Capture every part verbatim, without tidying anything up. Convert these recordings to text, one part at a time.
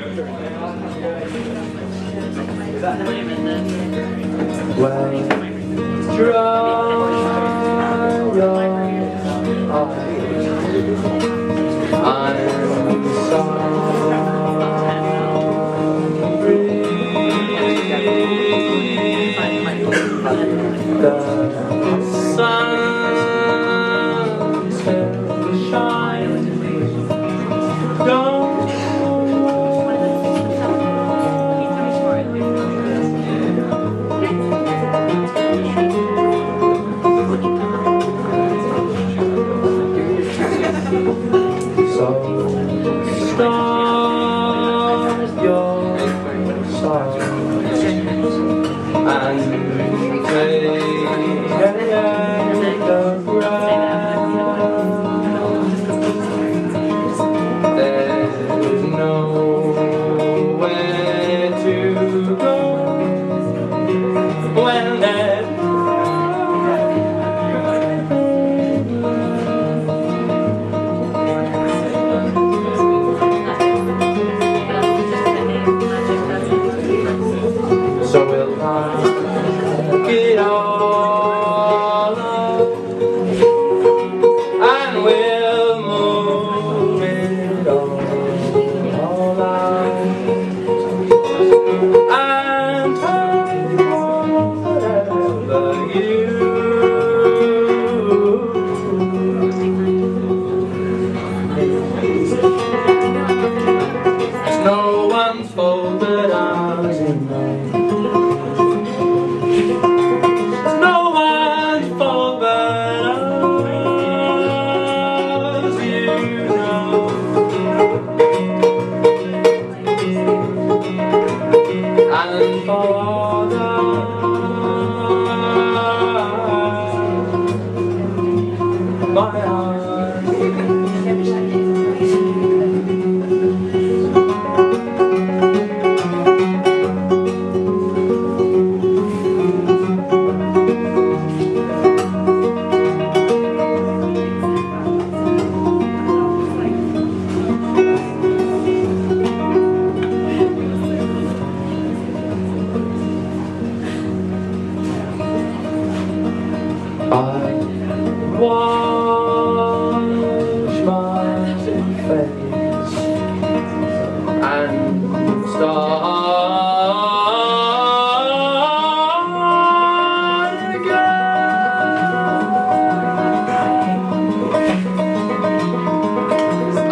Well, dry your eyes. I'm sorry. The sun still shines. Don't start your song and play the ground. There's nowhere to go when there's so we'll pack it all up and we'll move it all, all out and take whatever you. It's no one's fault that I'm in love. And for that, my heart. I wash my face and start again. A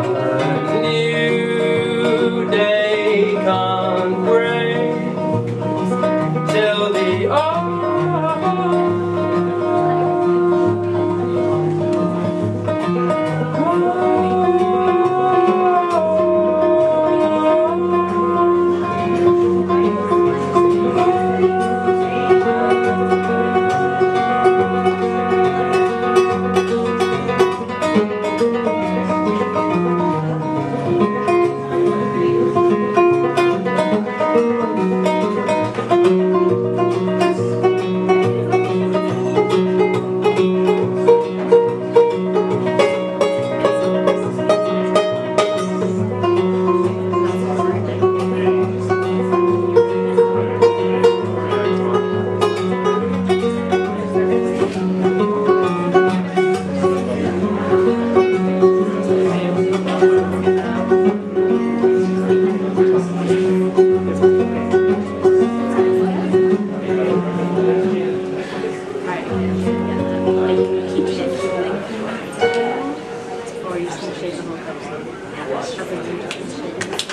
new day can't bring till the old. Or you can shake them all.